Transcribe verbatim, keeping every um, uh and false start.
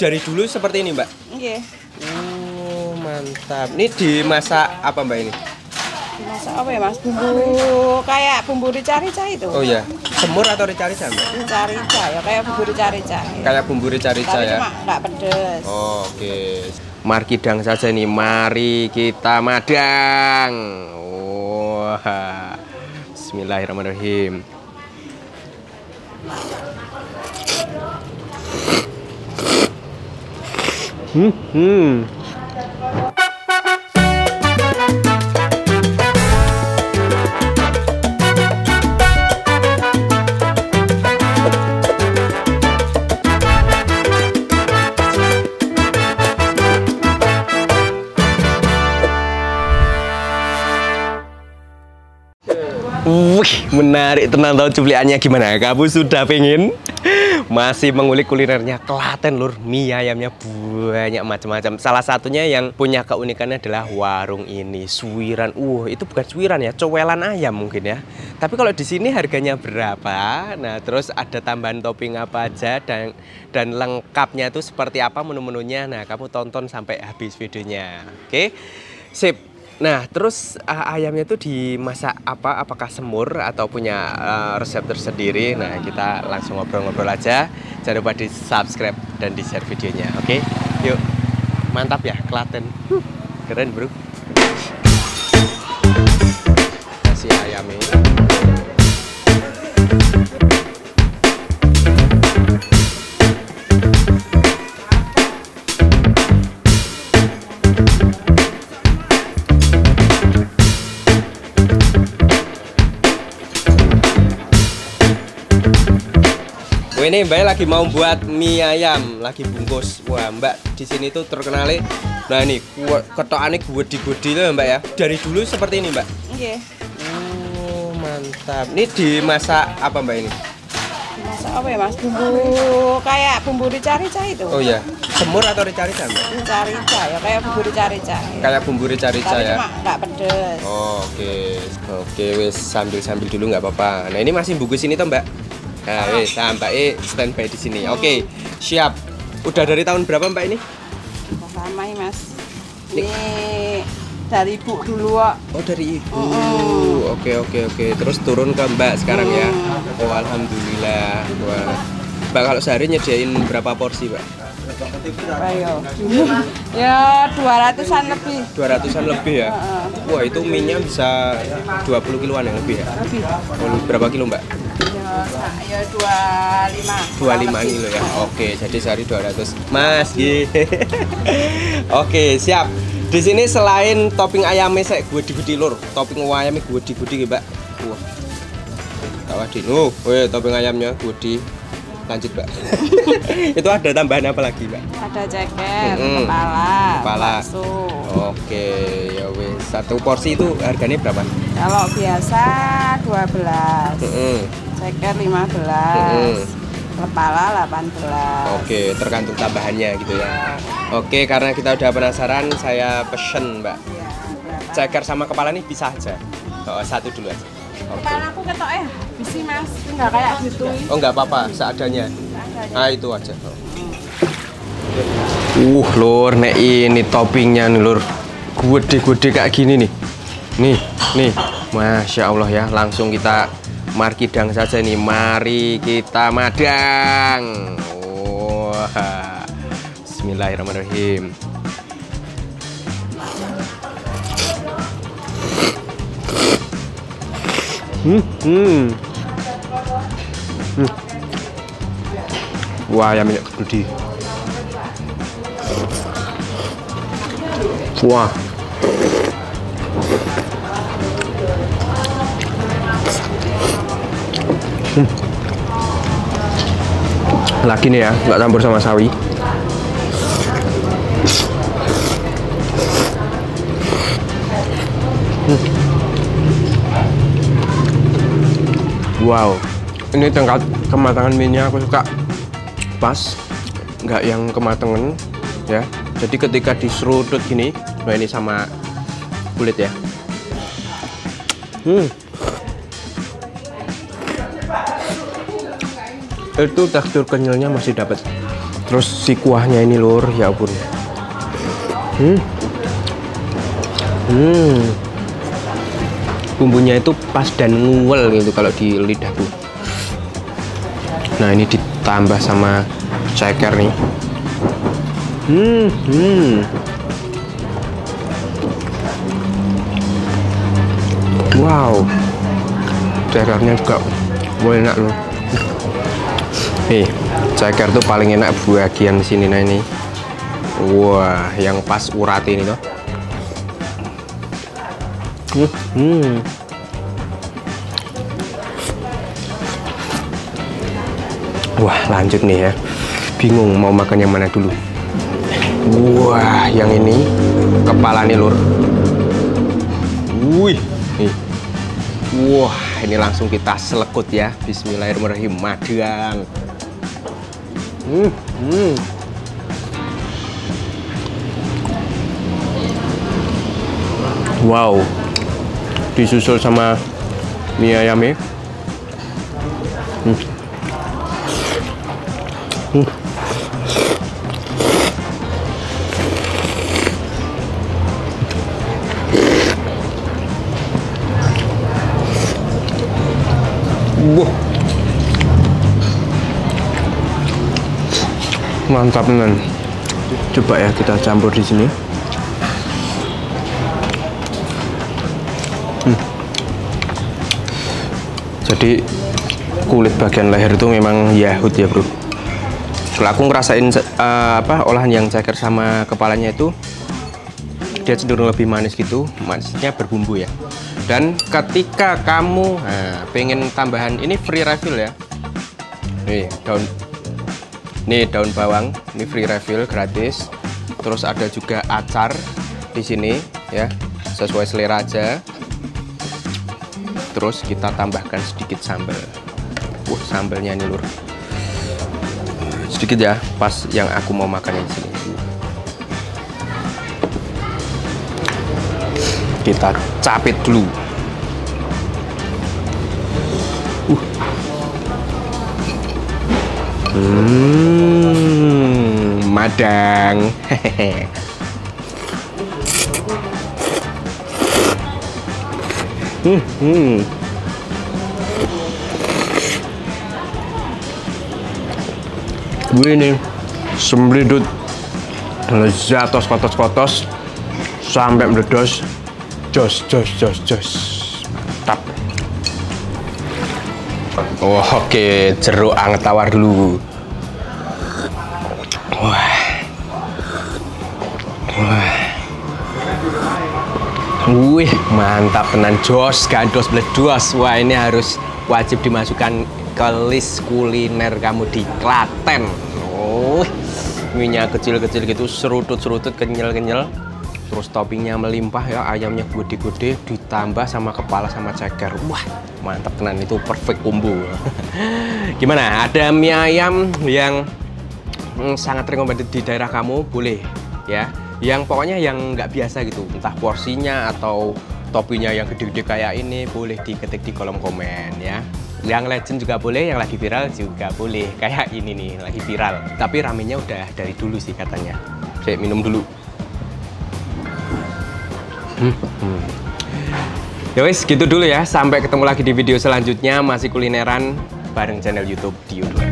Dari dulu seperti ini, Mbak? Iya. Oh, mantap. Ini dimasak apa, Mbak ini? Dimasak apa ya, Mas? Bumbu kayak bumbu rica-rica itu. Oh ya, semur atau rica-rica, Mbak? Rica-rica ya, kayak bumbu rica-rica. Ya. Kayak bumbu rica-rica ya. Cuma nggak pedes. Oh, oke. Okay. Markidang saja nih. Mari kita madang. Wah. Bismillahirrahmanirrahim. Hmm, hmm. Wih, menarik tenang tahu cupliannya gimana? Kamu sudah pengen? Masih mengulik kulinernya Klaten, lur. Mie ayamnya banyak macam-macam. Salah satunya yang punya keunikannya adalah warung ini, suwiran. Uh, itu bukan suwiran ya, cowelan ayam mungkin ya. Tapi kalau di sini harganya berapa? Nah, terus ada tambahan topping apa aja dan dan lengkapnya itu seperti apa menu-menunya. Nah, kamu tonton sampai habis videonya. Oke. Sip. Nah, terus uh, ayamnya itu dimasak apa? Apakah semur atau punya uh, resep tersendiri? Nah, kita langsung ngobrol-ngobrol aja. Jangan lupa di subscribe dan di share videonya. Oke, yuk. Mantap ya, Klaten. Huh, keren bro. Kasih ayamnya. Oh, ini Mbak lagi mau buat mie ayam, lagi bungkus. Wah, Mbak di sini tuh terkenal. Nah, ini ketokane gede-gede loh, Mbak ya. Dari dulu seperti ini, Mbak? Iya. Oh, mantap. Ini dimasak apa, Mbak ini? Dimasak apa ya, Mas? Bumbu kayak bumbu rica-rica itu. Oh ya, semur atau rica-rica, Mbak? Rica-rica ya, kayak bumbu rica-rica. Ya. Kayak bumbu rica-rica ya. Cuma nggak pedes. Oh, oke. Okay. Oke, okay, wes sambil-sambil dulu nggak apa-apa. Nah, ini masih bungkus ini toh, Mbak? Nah, wes sampai standby di sini. Oke, okay, siap. Udah dari tahun berapa, Mbak ini? Lama ya, Mas. Ini dari ibu dulu, kok. Oh, dari ibu. Mm. Oke, oke, oke. Terus turun ke Mbak sekarang mm. ya. Oh, alhamdulillah. Wah. Mbak kalau sehari nyediain berapa porsi, Mbak? Ayo. Ya, dua ratusan lebih. dua ratusan lebih ya? Uh-uh. Wah, itu mie-nya bisa dua puluh kiloan yang lebih ya? Lebih. Oh, berapa kilo, Mbak? Ya, dua puluh lima. dua puluh lima kilo ya? Oke, jadi sehari dua ratus. Mas, oke, siap. Di sini selain topping ayamnya saya gede-gede lur, topping ayamnya gede-gede, Mbak. Wah. Tawadin. Oh, weh, topping ayamnya gede. Lanjut, Mbak. Itu ada tambahan apa lagi, Mbak? Ada ceker, mm-hmm. kepala, kepala. bakso. Oke, ya wes. Satu porsi itu harganya berapa? Kalau biasa dua belas. Mm-hmm. Ceker lima belas. Mm-hmm. Kepala delapan belas. Oke, tergantung tambahannya gitu ya. Oke, karena kita udah penasaran, saya pesen, Mbak. Ya, ceker sama kepala nih bisa aja. Oh, satu dulu aja. Kepala aku ketok eh, bisi Mas, enggak kayak gitu. Oh, enggak apa-apa, seadanya. Ah, itu aja. Oh. Uh, lur, nek ini toppingnya nih, lur. Gede-gede kayak gini nih. Nih, nih. Masya Allah ya, langsung kita markidang saja nih. Mari kita madang. Wah. Bismillahirrahmanirrahim. Hmm, hmm. Hmm. Wah, ayamnya gede. Wah. Hmm. Lagi nih ya, nggak campur sama sawi. Hmm. Wow, ini tingkat kematangan mie-nya aku suka pas, nggak yang kematangan ya. Jadi ketika diserudut gini, nah ini sama kulit ya. Hmm. Itu tekstur kenyalnya masih dapat. Terus si kuahnya ini lur, ya ampun. Hmm. Hmm. Bumbunya itu pas dan nguwel gitu kalau di lidah tuh. Nah, ini ditambah sama ceker nih. Hmm, hmm. Wow. Cekernya juga wah, enak loh. Nih, ceker tuh paling enak bagian sini nah ini. Wah, yang pas urat ini tuh. Hmm. Wah, lanjut nih ya. Bingung mau makan yang mana dulu. Wah, yang ini kepala nih lur. Wih, nih. Wah, ini langsung kita selekut ya. Bismillahirrahmanirrahim. Madang. Hmm, hmm. Wow, disusul sama mie ayamnya. Hmm. Hmm. Wah, mantap teman. Coba ya kita campur di sini. Hmm. Jadi kulit bagian leher itu memang yahut ya bro. Kalau aku ngerasain uh, apa olahan yang ceker sama kepalanya itu dia cenderung lebih manis gitu, manisnya berbumbu ya. Dan ketika kamu nah, pengen tambahan ini free refill ya. Nih daun, nih daun bawang, ini free refill gratis. Terus ada juga acar di sini ya, sesuai selera aja. Terus kita tambahkan sedikit sambal. Wah, sambalnya ini lur. Sedikit ya, pas yang aku mau makan yang sini. Kita capit dulu. Uh. Hmm, madang. Hehehe. Hmm, hmm. Gue ini semblidut lezat tos kotos kotos sampai meledos, jos jos jos jos tap. Oh, oke, jeruk anget tawar dulu. Wah, wah, wih, mantap tenan, jos gandos bledos. Wah, ini harus wajib dimasukkan ke list kuliner kamu di Klaten. Oh, minyak kecil-kecil gitu, serutut-serutut, kenyal-kenyal. Terus toppingnya melimpah ya, ayamnya gede-gede, ditambah sama kepala sama ceker. Wah, mantap tenan, itu perfect combo. Gimana? Ada mie ayam yang hmm, sangat recommended di daerah kamu? Boleh ya. Yang pokoknya yang nggak biasa gitu, entah porsinya atau toppingnya yang gede-gede kayak ini, boleh diketik di kolom komen ya. Yang legend juga boleh, yang lagi viral juga boleh. Kayak ini nih, lagi viral. Tapi ramenya udah dari dulu sih katanya. Saya minum dulu. Hmm, hmm. Ya wis, gitu dulu ya. Sampai ketemu lagi di video selanjutnya. Masih kulineran bareng channel YouTube Dio.